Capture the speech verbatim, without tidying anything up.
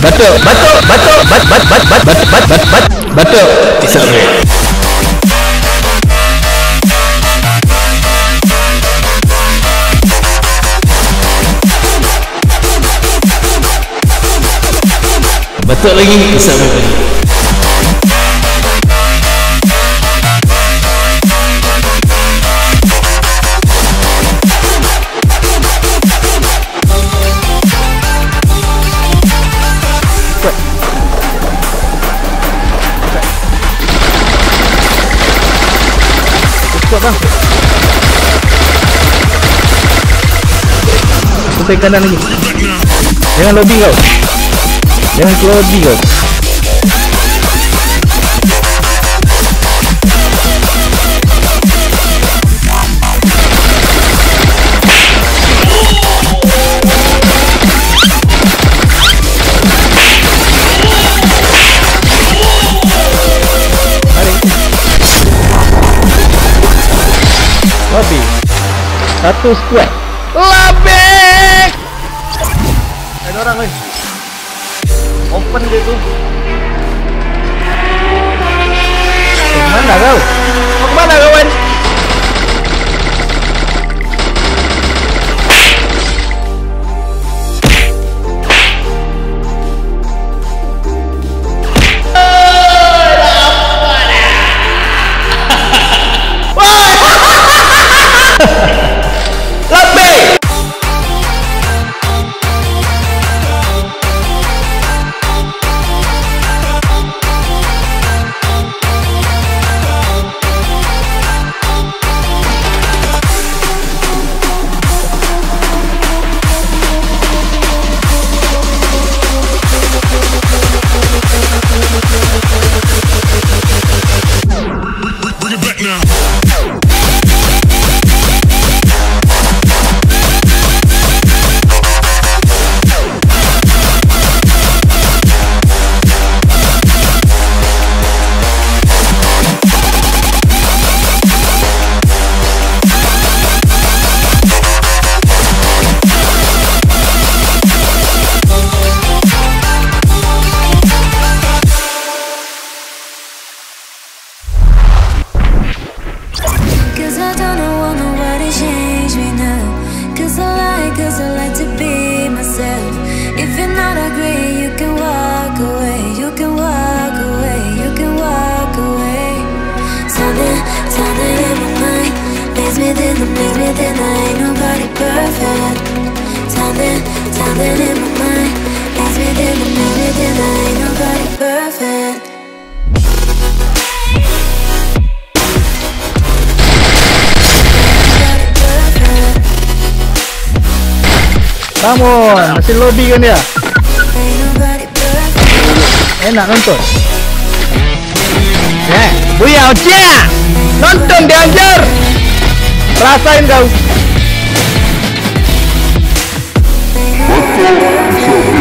Batuk, batuk, batuk, bat, bat, bat, bat, bat, bat, bat, bat, batuk. Isap rate. Batuk lagi, isap rate lagi. Bang, sampai kanan lagi. Jangan lobby kau. Jangan keluar lobby kau. Lebih satu squad lebih. Ada orang nih. Open dia tuh. Kemana kau? Mau kemana kawan? Namun, masih lobby kan dia? Enak nonton. Eh, Buya Ocia, nonton dianjur. Rasain kau.